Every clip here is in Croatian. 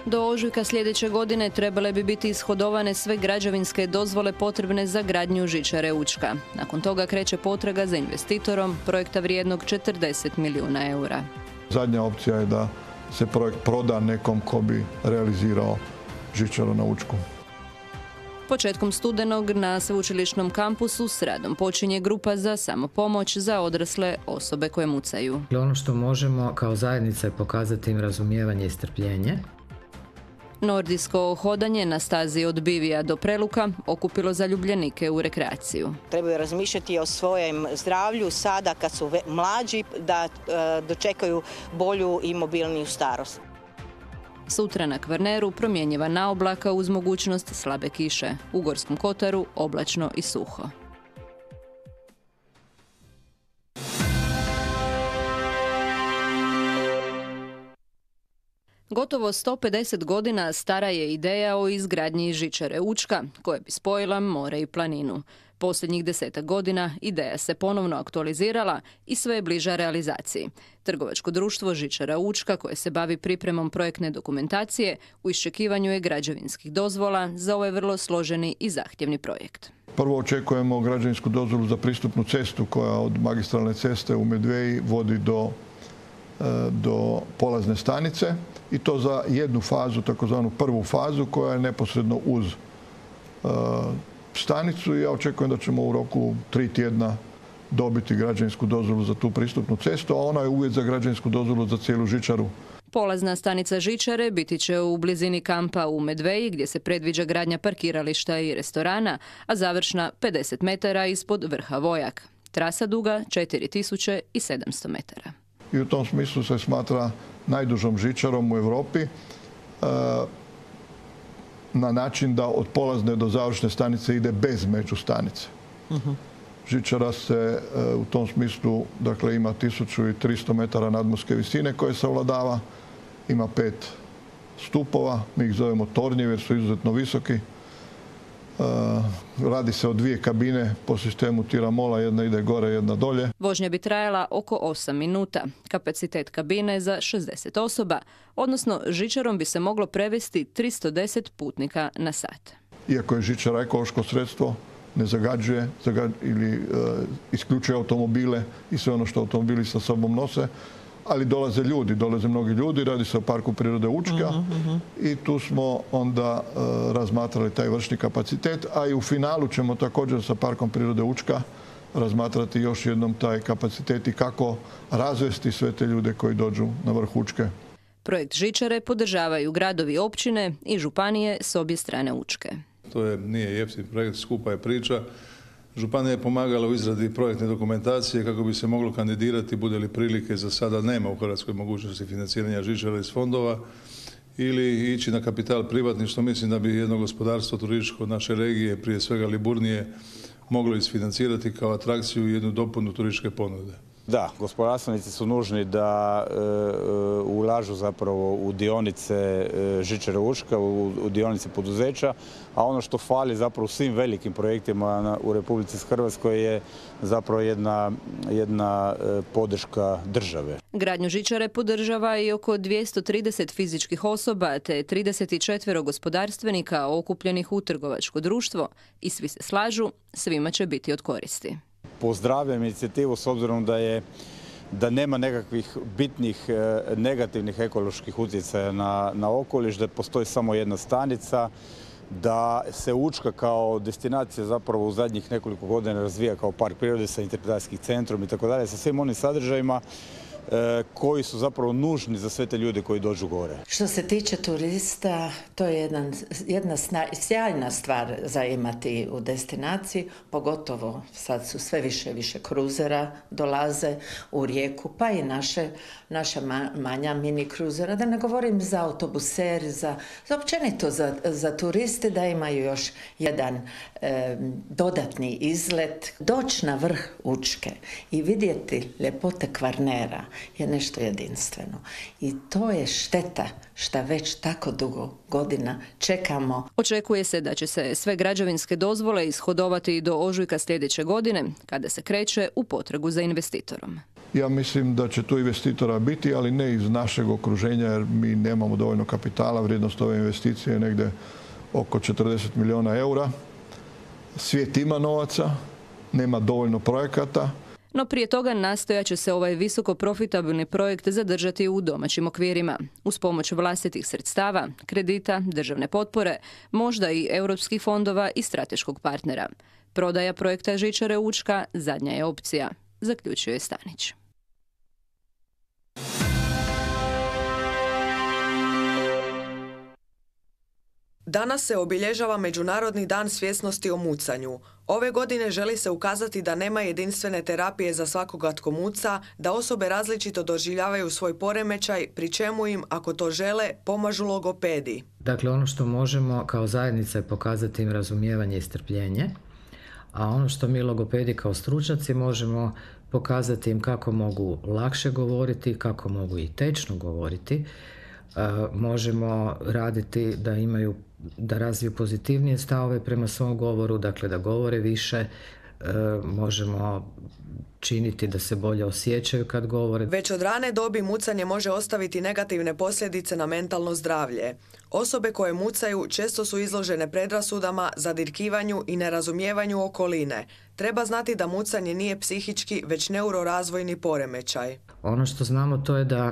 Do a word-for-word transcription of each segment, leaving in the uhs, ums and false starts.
Do ožujka sljedeće godine trebale bi biti ishodovane sve građevinske dozvole potrebne za gradnju žičare Učka. Nakon toga kreće potraga za investitorom projekta vrijednog četrdeset milijuna eura. Zadnja opcija je da se projekt proda nekom ko bi realizirao žičaru na Učku. Početkom studenog na sveučilišnom kampusu s radom počinje grupa za samopomoć za odrasle osobe koje mucaju. Ono što možemo kao zajednica je pokazati im razumijevanje i strpljenje. Nordijsko hodanje na stazi od Bivija do Preluka okupilo zaljubljenike u rekreaciju. Trebaju razmišljati o svojem zdravlju sada kad su mlađi, da e, dočekaju bolju i mobilniju starost. Sutra na Kvarneru promjenjiva naoblaka uz mogućnost slabe kiše. U Gorskom Kotaru oblačno i suho. Gotovo sto pedeset godina stara je ideja o izgradnji žičare Učka, koja bi spojila more i planinu. Posljednjih desetak godina ideja se ponovno aktualizirala i sve je bliža realizaciji. Trgovačko društvo Žičara Učka, koje se bavi pripremom projektne dokumentacije, u iščekivanju je građevinskih dozvola za ovaj vrlo složeni i zahtjevni projekt. Prvo očekujemo građevinsku dozvolu za pristupnu cestu koja od magistralne ceste u Medveji vodi do, do polazne stanice i to za jednu fazu, takozvanu prvu fazu koja je neposredno uz stanicu i ja očekujem da ćemo u roku tri tjedna dobiti građevinsku dozvolu za tu pristupnu cestu, a ona je uvjet za građevinsku dozvolu za cijelu žičaru. Polazna stanica žičare biti će u blizini kampa u Medveji, gdje se predviđa gradnja parkirališta i restorana, a završna pedeset metara ispod vrha Vojak. Trasa duga četiri tisuće sedamsto metara. I u tom smislu se smatra najdužom žičarom u Europi, na način da od polazne do završne stanice ide bez međustanice. Uh-huh. Žičara se u tom smislu, dakle, ima tisuću tristo metara nadmorske visine koje savladava, ima pet stupova, mi ih zovemo tornjevi jer su izuzetno visoki. Radi se o dvije kabine po sistemu tiramola, jedna ide gore, jedna dolje. Vožnja bi trajala oko osam minuta. Kapacitet kabine za šezdeset osoba, odnosno žičarom bi se moglo prevesti tristo deset putnika na sat. Iako je žičara ekološko sredstvo, ne zagađuje zagađuje ili e, isključuje automobile i sve ono što automobili sa sobom nose, ali dolaze ljudi, dolaze mnogi ljudi, radi se o Parku prirode Učka uh-huh, uh-huh. i tu smo onda uh, razmatrali taj vršni kapacitet, a i u finalu ćemo također sa Parkom prirode Učka razmatrati još jednom taj kapacitet i kako razvesti sve te ljude koji dođu na vrh Učke. Projekt žičare podržavaju gradovi, općine i županije s obje strane Učke. To je, nije jeftin projekt, skupa je priča. Županija je pomagala u izradi projektne dokumentacije kako bi se moglo kandidirati, bude li prilike, za sada nema u Hrvatskoj mogućnosti financiranja žičara iz fondova, ili ići na kapital privatni, što mislim da bi jedno gospodarstvo turističko naše regije, prije svega Liburnije, moglo isfinancirati kao atrakciju i jednu dopunu turističke ponude. Da, gospodarstvenici su nužni da e, ulažu zapravo u dionice e, žičare Učka, u, u dionice poduzeća, a ono što fali zapravo u svim velikim projektima na, u Republici Hrvatskoj je zapravo jedna, jedna e, podrška države. Gradnju žičare podržava i oko dvjesto trideset fizičkih osoba te trideset četiri gospodarstvenika okupljenih u trgovačko društvo i svi se slažu, svima će biti od koristi. Pozdravljam inicijativu s obzirom da je da nema nekakvih bitnih negativnih ekoloških utjecaja na, na okoliš, da postoji samo jedna stanica, da se Učka kao destinacija zapravo u zadnjih nekoliko godina razvija kao park prirode sa interpretacijskim centrom i tako dalje, sa svim onim sadržajima koji su zapravo nužni za sve te ljude koji dođu gore. Što se tiče turista, to je jedan, jedna sna, sjajna stvar za imati u destinaciji, pogotovo sad su sve više više kruzera dolaze u Rijeku, pa i naše, naša ma, manja mini kruzera, da ne govorim za autobuseri, za, za općenito za, za turiste, da imaju još jedan e, dodatni izlet, doći na vrh Učke i vidjeti ljepote Kvarnera je nešto jedinstveno. I to je šteta što već tako dugo godina čekamo. Očekuje se da će se sve građevinske dozvole ishodovati do ožujka sljedeće godine, kada se kreće u potragu za investitorom. Ja mislim da će tu investitora biti, ali ne iz našeg okruženja, jer mi nemamo dovoljno kapitala. Vrijednost ove investicije je negdje oko četrdeset milijuna eura. Svijet ima novaca, nema dovoljno projekata. No prije toga nastojat će se ovaj visoko profitabilni projekt zadržati u domaćim okvirima. Uz pomoć vlastitih sredstava, kredita, državne potpore, možda i europskih fondova i strateškog partnera. Prodaja projekta žičare Učka zadnja je opcija, zaključuje Stanić. Danas se obilježava Međunarodni dan svjesnosti o mucanju. Ove godine želi se ukazati da nema jedinstvene terapije za svakoga tko muca, da osobe različito doživljavaju svoj poremećaj, pri čemu im, ako to žele, pomažu logopedi. Dakle, ono što možemo kao zajednica je pokazati im razumijevanje i strpljenje, a ono što mi logopedi kao stručnjaci možemo pokazati im kako mogu lakše govoriti, kako mogu i tečno govoriti. E, možemo raditi da imaju, da razviju pozitivnije stavove prema svom govoru, dakle da govore više, e, možemo činiti da se bolje osjećaju kad govore. Već od rane dobi mucanje može ostaviti negativne posljedice na mentalno zdravlje. Osobe koje mucaju često su izložene predrasudama, zadirkivanju i nerazumijevanju okoline. Treba znati da mucanje nije psihički, već neurorazvojni poremećaj. Ono što znamo to je da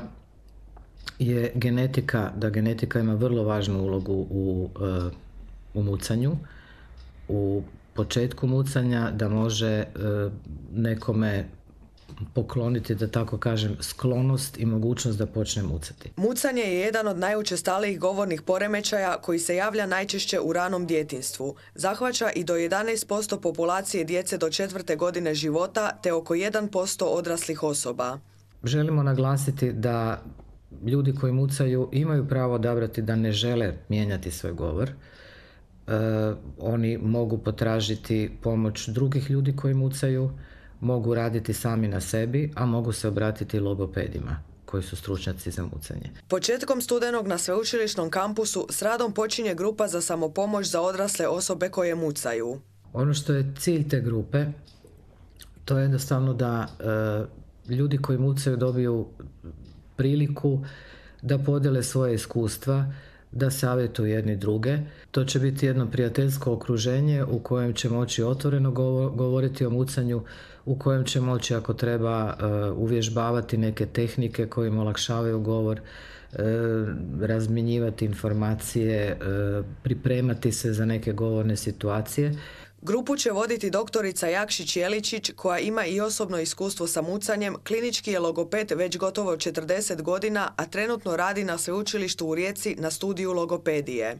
je genetika, da genetika ima vrlo važnu ulogu u, u mucanju, u početku mucanja, da može nekome pokloniti, da tako kažem, sklonost i mogućnost da počne mucati. Mucanje je jedan od najučestalijih govornih poremećaja koji se javlja najčešće u ranom djetinjstvu. Zahvaća i do jedanaest posto populacije djece do četvrte godine života te oko jedan posto odraslih osoba. Želimo naglasiti da ljudi koji mucaju imaju pravo odabrati da ne žele mijenjati svoj govor. E, oni mogu potražiti pomoć drugih ljudi koji mucaju, mogu raditi sami na sebi, a mogu se obratiti logopedima koji su stručnjaci za mucanje. Početkom studenog na sveučilišnom kampusu s radom počinje grupa za samopomoć za odrasle osobe koje mucaju. Ono što je cilj te grupe, to je jednostavno da e, ljudi koji mucaju dobiju priliku da podijele svoje iskustva, da savjetuju jedni druge. To će biti jedno prijateljsko okruženje u kojem će moći otvoreno govoriti o mucanju, u kojem će moći, ako treba, uh, uvježbavati neke tehnike koje im olakšavaju govor, uh, razmjenjivati informacije, uh, pripremati se za neke govorne situacije. Grupu će voditi doktorica Jakšić-Jeličić, koja ima i osobno iskustvo sa mucanjem, klinički je logoped već gotovo četrdeset godina, a trenutno radi na sveučilištu u Rijeci na studiju logopedije.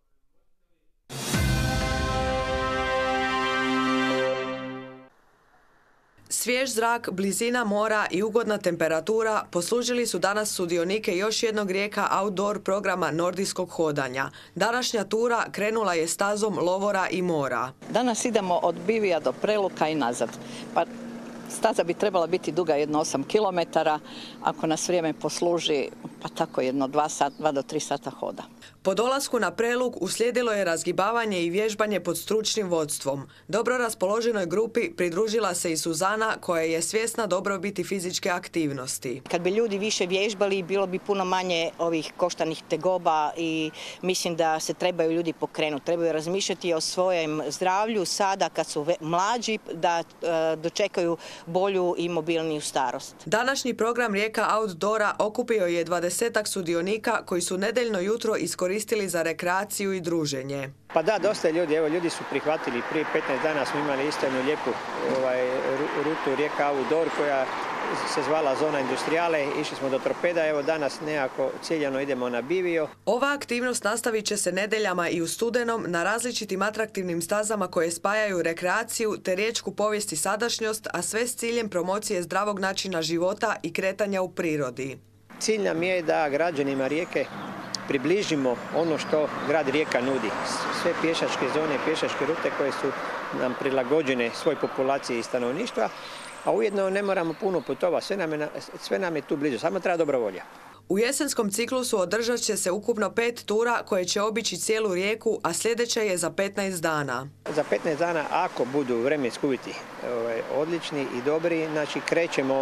Svjež zrak, blizina mora i ugodna temperatura poslužili su danas sudionike još jednog rijeka outdoor programa nordijskog hodanja. Današnja tura krenula je stazom Lovora i mora. Danas idemo od Bivija do Preluka i nazad. Pa staza bi trebala biti duga jedno osam kilometara, ako nas vrijeme posluži, pa tako jedno dva do tri sata hoda. Po dolasku na Prelug uslijedilo je razgibavanje i vježbanje pod stručnim vodstvom. Dobro raspoloženoj grupi pridružila se i Suzana, koja je svjesna dobrobiti fizičke aktivnosti. Kad bi ljudi više vježbali, bilo bi puno manje ovih koštanih tegoba i mislim da se trebaju ljudi pokrenuti. Trebaju razmišljati o svojem zdravlju sada kad su mlađi, da e, dočekaju bolju i mobilniju starost. Današnji program Rijeka Outdoora okupio je dvadesetak sudionika koji su nedeljno jutro iskoristili za rekreaciju i druženje. Pa da, dosta ljudi. Evo, ljudi su prihvatili. Prije petnaest dana smo imali isto jednu lijepu ovaj, rutu Rijeka Outdoor koja se zvala Zona Industrijale. Išli smo do Torpeda. Evo danas nekako ciljano idemo na Bivio. Ova aktivnost nastavit će se nedeljama i u studenom na različitim atraktivnim stazama koje spajaju rekreaciju te riječku povijest i sadašnjost, a sve s ciljem promocije zdravog načina života i kretanja u prirodi. Cilj nam je da građanima Rijeke približimo ono što grad Rijeka nudi. Sve pješačke zone, pješačke rute koje su nam prilagođene svoj populaciji i stanovništva, a ujedno ne moramo puno putovati, sve nam je, sve nam je tu blizu, samo treba dobra volja. U jesenskom ciklusu održat će se ukupno pet tura koje će obići cijelu Rijeku, a sljedeća je za petnaest dana. Za petnaest dana, ako budu vremenski uvjeti ovaj, odlični i dobri, znači krećemo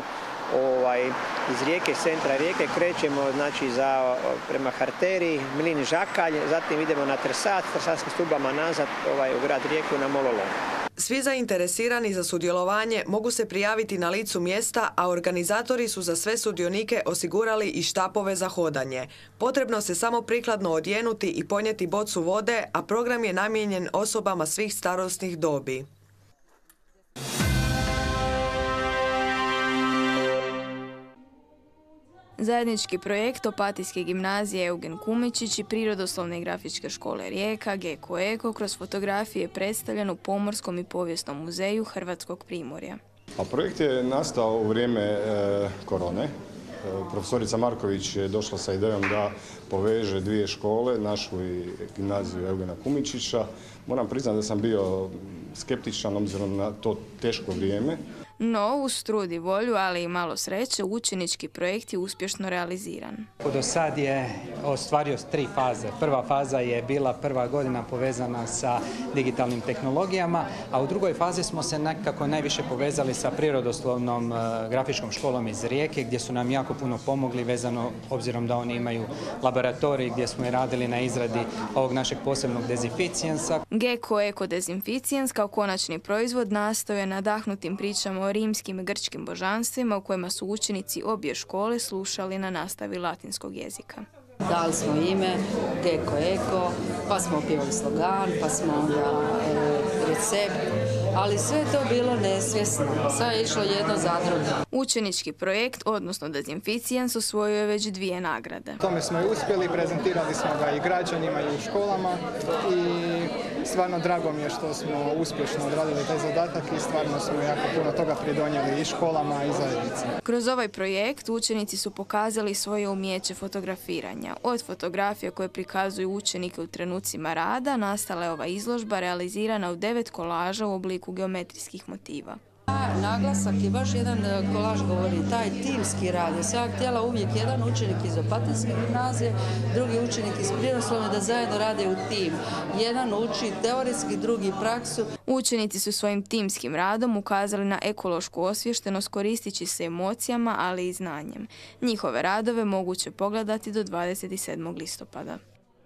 ovaj, iz Rijeke, centra Rijeke, krećemo znači, za, prema Harteri, Mlin Žakalj, zatim idemo na Trsat, Trsatskim stubama nazad ovaj, u grad Rijeku na Mololom. Svi zainteresirani za sudjelovanje mogu se prijaviti na licu mjesta, a organizatori su za sve sudionike osigurali i štapove za hodanje. Potrebno se samo prikladno odjenuti i ponijeti bocu vode, a program je namijenjen osobama svih starosnih dobi. Zajednički projekt Opatijske gimnazije Eugen Kumičić i Prirodoslovne i grafičke škole Rijeka, Geko Eko, kroz fotografije je predstavljen u Pomorskom i povijesnom muzeju Hrvatskog Primorja. A projekt je nastao u vrijeme e, korone. E, profesorica Marković je došla sa idejom da poveže dvije škole, našu i gimnaziju Eugena Kumičića. Moram priznati da sam bio skeptičan obzirom na to teško vrijeme. No, uz trud i volju, ali i malo sreće, učenički projekt je uspješno realiziran. Do sad je ostvario tri faze. Prva faza je bila prva godina povezana sa digitalnim tehnologijama, a u drugoj fazi smo se nekako najviše povezali sa Prirodoslovnom grafičkom školom iz Rijeke, gdje su nam jako puno pomogli vezano, obzirom da oni imaju laboratorij gdje smo i radili na izradi ovog našeg posebnog dezinficijensa. Geko Eko dezinficijens kao konačni proizvod nastao je nadahnutim pričama o rimskim i grčkim božanstvima u kojima su učenici obje škole slušali na nastavi latinskog jezika. Dali smo ime Geko Eko, pa smo pjevali slogan, pa smo onda e, recept, ali sve to bilo nesvjesno. Sve je išlo jedno za drugo. Učenički projekt, odnosno dezinficijens, osvojio je već dvije nagrade. Tome smo i uspjeli, prezentirali smo ga i građanima i u školama i stvarno drago mi je što smo uspješno odradili taj zadatak i stvarno smo jako puno toga pridonijeli i školama i zajednici. Kroz ovaj projekt učenici su pokazali svoje umijeće fotografiranja. Od fotografija koje prikazuju učenike u trenucima rada nastala je ova izložba realizirana u devet kolaža u obliku geometrijskih motiva. Naglasak je baš jedan kolaž govori, taj timski rad. Ja sam htjela uvijek jedan učenik iz Opatijske gimnazije, drugi učenik iz Prirodoslovne da zajedno rade u tim. Jedan uči teoretski, drugi praksu. Učenici su svojim timskim radom ukazali na ekološku osviještenost koristići se emocijama, ali i znanjem. Njihove radove moguće pogledati do dvadeset sedmog listopada.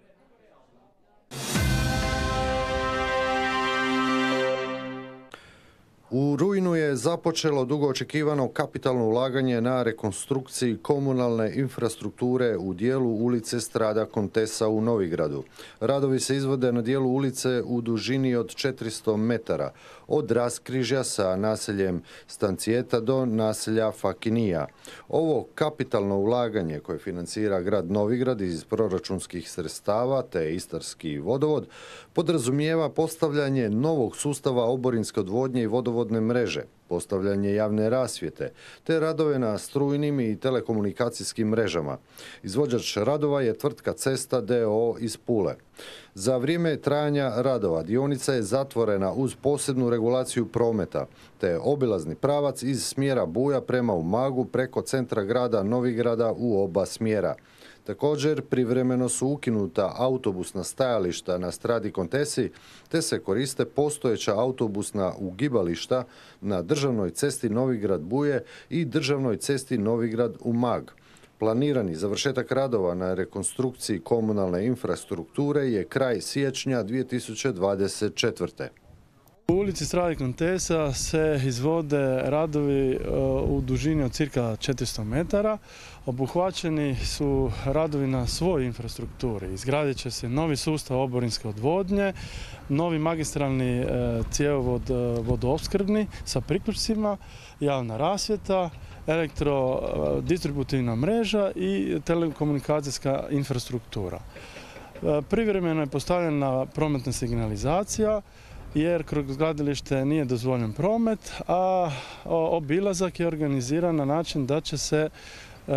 U rujnu je započelo dugo očekivano kapitalno ulaganje na rekonstrukciji komunalne infrastrukture u dijelu ulice Strada Kontesa u Novigradu. Radovi se izvode na dijelu ulice u dužini od četiristo metara, od raskrižja sa naseljem Stancijeta do naselja Fakinija. Ovo kapitalno ulaganje koje financira grad Novigrad iz proračunskih sredstava te Istarski vodovod podrazumijeva postavljanje novog sustava oborinske odvodnje i vodovodne mreže, postavljanje javne rasvjete, te radove na strujnim i telekomunikacijskim mrežama. Izvođač radova je tvrtka Cesta d o o iz Pule. Za vrijeme trajanja radova dionica je zatvorena uz posebnu regulaciju prometa, te obilazni pravac iz smjera Buja prema Umagu preko centra grada Novigrada u oba smjera. Također, privremeno su ukinuta autobusna stajališta na Stradi Kontesi, te se koriste postojeća autobusna ugibališta na državnoj cesti Novigrad-Buje i državnoj cesti Novigrad-Umag. Planirani završetak radova na rekonstrukciji komunalne infrastrukture je kraj siječnja dvije tisuće dvadeset četvrte. U ulici Strade Kontesa se izvode radovi u dužini od cirka četiristo metara. Obuhvaćeni su radovi na svoj infrastrukturi. Izgradit će se novi sustav oborinske odvodnje, novi magistralni cjevovod vodoopskrbni sa priključcima, javna rasvjeta, elektrodistributivna mreža i telekomunikacijska infrastruktura. Privremeno je postavljena prometna signalizacija jer kroz gradilište nije dozvoljen promet, a obilazak je organiziran na način da će se e,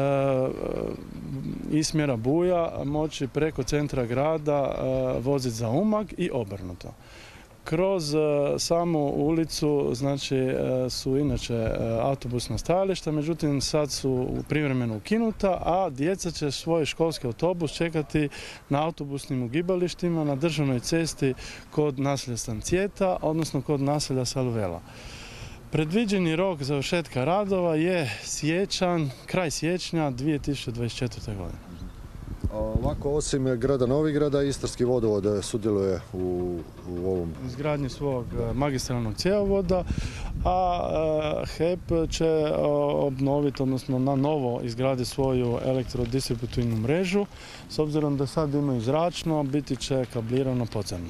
iz smjera Buja moći preko centra grada e, voziti za Umag i obrnuto. Kroz e, samu ulicu znači, e, su inače e, autobusna stajališta, međutim sad su privremeno ukinuta, a djeca će svoj školski autobus čekati na autobusnim ugibalištima na državnoj cesti kod naselja Stancijeta, odnosno kod naselja Salvela. Predviđeni rok završetka radova je siječanj, kraj siječnja dvije tisuće dvadeset četvrte. godine. Ovako, osim grada Novigrada, Istarski vodovod sudjeluje u, u ovom izgradnji svog magistralnog cjevovoda, a H E P će obnoviti, odnosno na novo izgraditi svoju elektrodistributivnu mrežu. S obzirom da sad imaju zračno, biti će kablirano podzemno.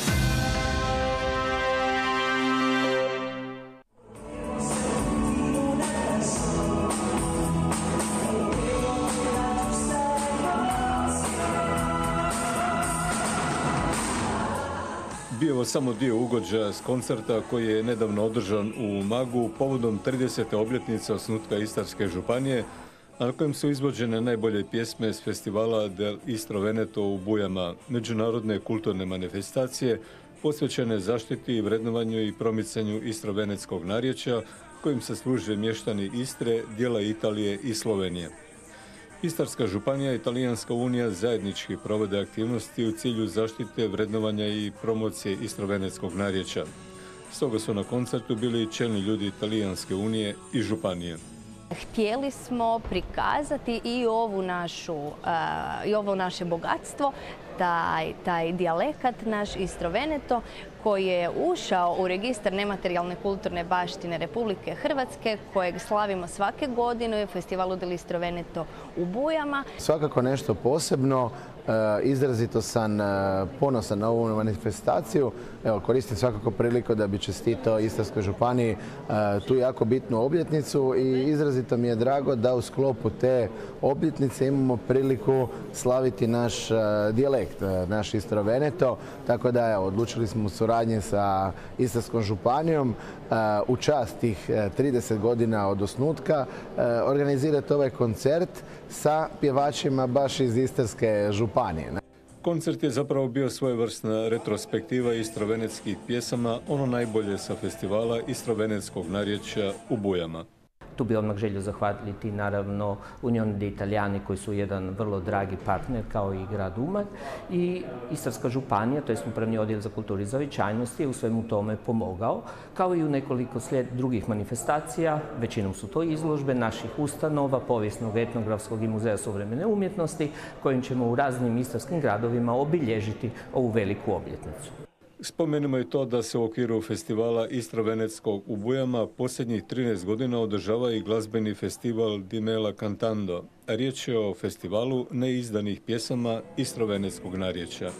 Bio je samo dio ugođaja s koncerta koji je nedavno održan u Umagu povodom tridesete obljetnice osnutka Istarske županije, a na kojem su izvođene najbolje pjesme s festivala Del Istro Veneto u Bujama, međunarodne kulturne manifestacije posvećene zaštiti i vrednovanju i promicanju istrovenetskog narječja kojim se služe mještani Istre, dijela Italije i Slovenije. Istarska županija i Talijanska unija zajednički provode aktivnosti u cilju zaštite, vrednovanja i promocije istrovenetskog narječja. Stoga su na koncertu bili čelni ljudi Talijanske unije i županije. Htjeli smo prikazati i ovu našu, uh, i ovo naše bogatstvo, taj, taj dijalekat naš Istro Veneto koji je ušao u registar nematerijalne kulturne baštine Republike Hrvatske kojeg slavimo svake godine u festivalu Del Istro Veneto u Bujama. Svakako nešto posebno. Izrazito sam ponosan na ovu manifestaciju. Evo, koristim svakako priliku da bi čestitao Istarskoj županiji tu jako bitnu obljetnicu i izrazito mi je drago da u sklopu te obljetnice imamo priliku slaviti naš dijalekt, naš Istro Veneto. Tako da evo, odlučili smo u suradnji sa Istarskom županijom u čast tih trideset godina od osnutka organizirati ovaj koncert sa pjevačima baš iz Istarske županije. Koncert je zapravo bio svojevrsna retrospektiva istrovenetskih pjesama, ono najbolje sa festivala istrovenetskog narječja u Bujama. Tu bi odmah želio zahvaliti naravno Unione di Italijani koji su jedan vrlo dragi partner kao i grad Umag i Istarska županija, to je upravni odjel za kulturu i zavičajnosti je u svemu tome pomogao, kao i u nekoliko slijed drugih manifestacija, većinom su to izložbe naših ustanova, povijesnog, etnografskog i muzeja suvremene umjetnosti kojim ćemo u raznim istarskim gradovima obilježiti ovu veliku obljetnicu. Spomenimo i to da se u okviru festivala Istrovenetskog u Bujama posljednjih trinaest godina održava i glazbeni festival Di Mela Cantando. Riječ je o festivalu neizdanih pjesama istrovenetskog narječja.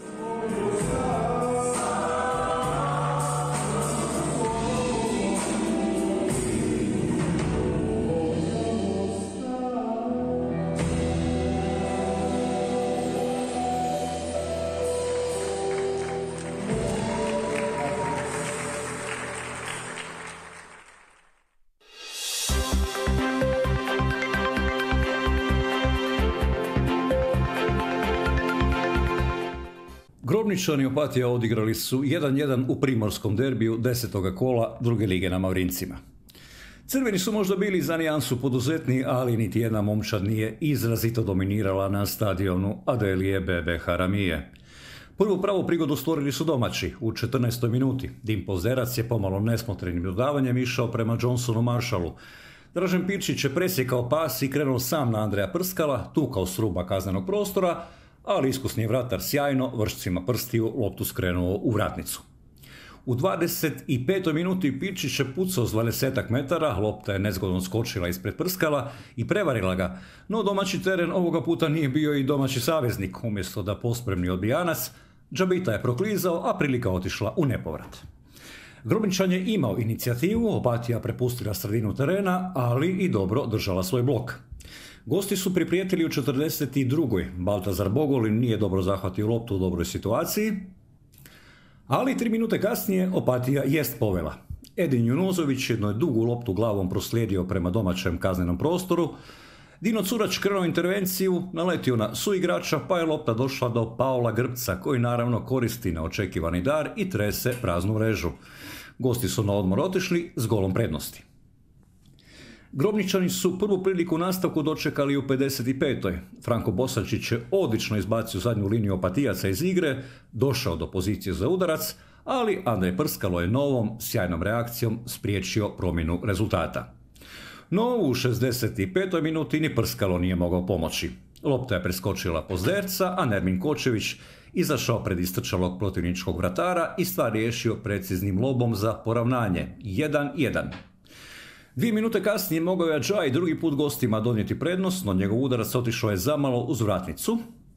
Grobničani Opatija odigrali su jedan jedan u primorskom derbiju desetoga kola druge lige na Mavrincima. Crveni su možda bili za nijansu poduzetni, ali niti jedna momčad nije izrazito dominirala na stadionu Adelije Bebe Haramije. Prvu pravu prigodu stvorili su domaći u četrnaestoj minuti. Dim Pozderac je pomalo nesmotrenim dodavanjem išao prema Johnsonu Marshallu. Dražen Pirčić je presjekao pas i krenuo sam na Andreja Prskala, tukao s ruba kaznenog prostora, ali iskusni vratar sjajno vršcima prstiju loptu skrenuo u vratnicu. U dvadeset petoj minuti Pirčić je pucao s dvadesetak metara, lopta je nezgodno skočila ispred Prskala i prevarila ga, no domaći teren ovoga puta nije bio i domaći saveznik. Umjesto da pospremni odbijanac, Džabita je proklizao, a prilika otišla u nepovrat. Grobničan je imao inicijativu, Opatija prepustila sredinu terena, ali i dobro držala svoj blok. Gosti su priprijetili u četrdeset drugoj Baltazar Bogolin nije dobro zahvatio loptu u dobroj situaciji, ali tri minute kasnije Opatija jest povela. Edin Junuzović jednu je dugu loptu glavom proslijedio prema domaćem kaznenom prostoru. Dino Curač krenuo intervenciju, naletio na suigrača, pa je lopta došla do Paola Grbca, koji naravno koristi neočekivani dar i trese praznu mrežu. Gosti su na odmor otišli s golom prednosti. Grobničani su prvu priliku u nastavku dočekali u pedeset petoj Franko Bosančić je odlično izbacio zadnju liniju Opatijaca iz igre, došao do pozicije za udarac, ali Andrej Prskalo je novom, sjajnom reakcijom spriječio promjenu rezultata. No, u šezdeset petoj minuti ni Prskalo nije mogao pomoći. Lopta je preskočila Pozderca, a Nermin Kočević izašao pred istrčalog protivničkog vratara i stvar riješio preciznim lobom za poravnanje. jedan jedan. Dvije minute kasnije mogao je Adžaj drugi put gostima donijeti prednost, no njegov udarac otišao je zamalo uz vratnicu.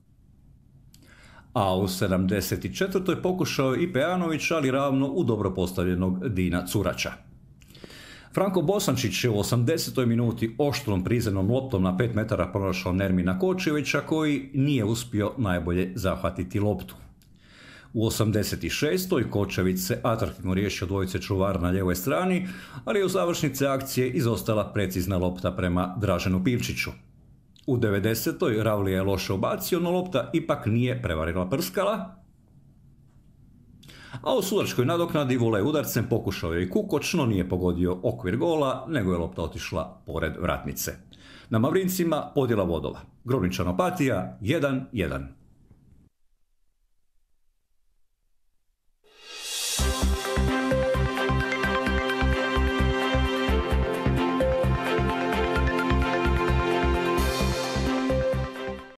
A u sedamdeset četvrtoj pokušao je i Pejanović, ali ravno u dobro postavljenog Dina Curača. Franko Bosančić je u osamdesetoj minuti oštrom prizemnom loptom na pet metara pronašao Nermina Kočevića, koji nije uspio najbolje zahvatiti loptu. U osamdeset šestoj Kočević se atraktivno riješio dvojice čuvara na lijevoj strani, ali je u završnici akcije izostala precizna lopta prema Draženu Pivčiću. U devedesetoj Ravlija je loše ubacio, no lopta ipak nije prevarila Prskala, a u sudačkoj nadoknadi volej udarcem pokušao je i Kukoč, no nije pogodio okvir gola, nego je lopta otišla pored vratnice. Na Mavrincima podjela vodova. Grobničan Opatija jedan jedan.